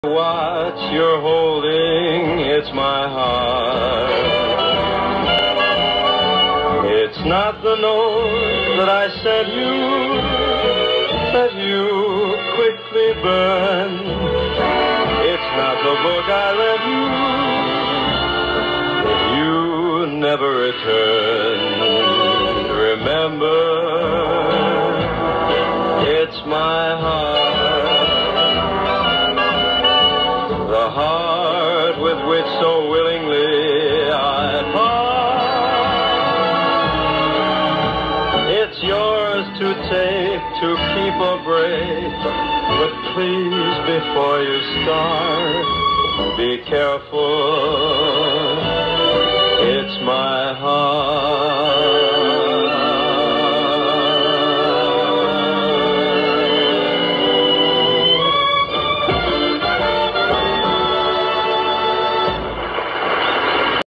What you're holding, it's my heart. It's not the note that I sent you that you quickly burned. It's not the book I lent you that you never returned. Remember, it's my heart. The heart with which so willingly I part. It's yours to take, to keep or break. But please, before you start, be careful.